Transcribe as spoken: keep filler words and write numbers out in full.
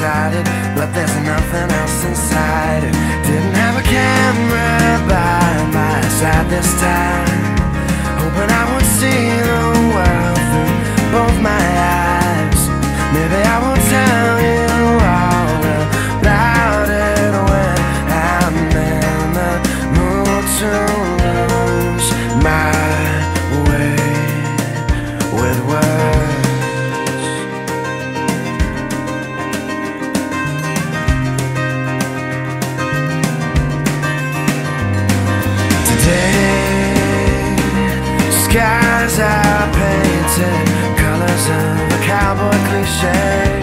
excited, but there's nothing else inside it. Didn't have a camera by my side this time, hoping I would see the world through both my eyes. Maybe I will tell you all about it when I'm in the mood to lose my way with words. Skies are painted colors of a cowboy cliche.